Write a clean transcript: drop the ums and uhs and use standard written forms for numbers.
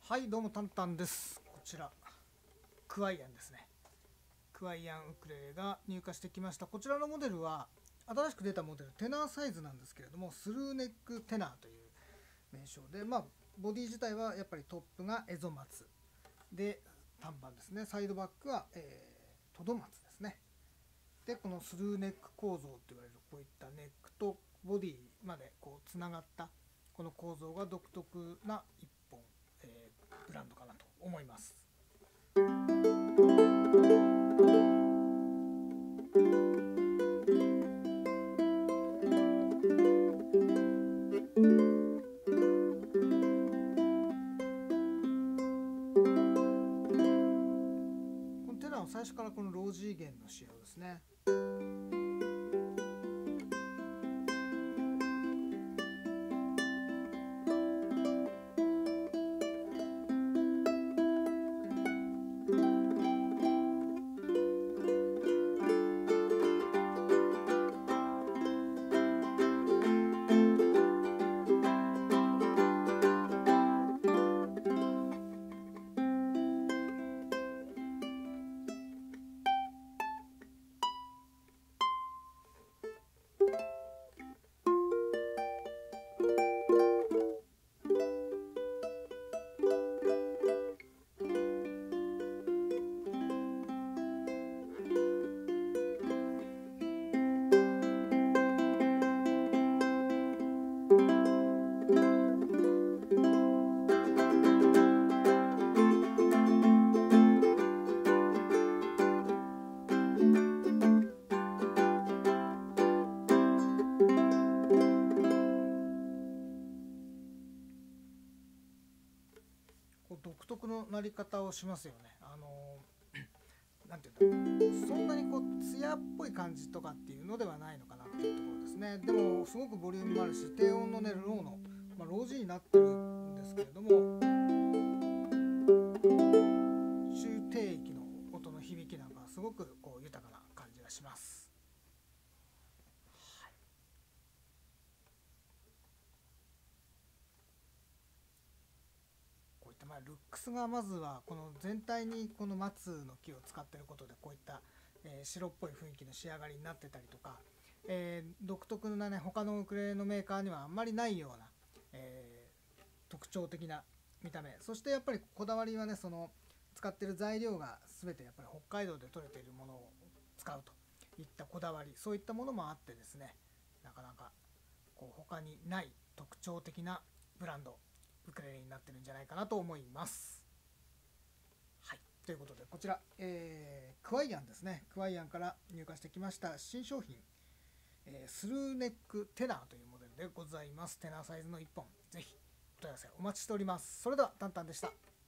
はい、どうもタンタンです。こちらクワイアンですね。クワイアンウクレレが入荷してきました。こちらのモデルは新しく出たモデル、テナーサイズなんですけれども、スルーネックテナーという名称で、ボディ自体はやっぱりトップがエゾマツで、短板ですね。サイドバックは、トドマツですね。で、このスルーネック構造と言われるこういったネックとボディまでこうつながったこの構造が独特な一本、ブランドかなと思います。このテナーは最初からこのロージー弦の使用ですね。独特の鳴り方をしますよね。なんていうんだろう、そんなにこう艶っぽい感じとかっていうのではないのかなっていうところですね。でもすごくボリュームもあるし、低音のねローの、ロー G になってるんですけれども、中低域の音の響きなんかすごくこう豊かな感じがします。ルックスがまずはこの全体にこの松の木を使っていることでこういった、白っぽい雰囲気の仕上がりになってたりとか、独特なね他のウクレレのメーカーにはあんまりないような、特徴的な見た目、そしてやっぱりこだわりはね、その使ってる材料が全てやっぱり北海道で採れているものを使うといったこだわり、そういったものもあってですね、なかなかこう他にない特徴的なブランドウクレレになってるんじゃないかなと思います。はい、ということでこちら、クワイアンですね。クワイアンから入荷してきました新商品、スルーネックテナーというモデルでございます。テナーサイズの1本、ぜひお問い合わせお待ちしております。それではタンタンでした。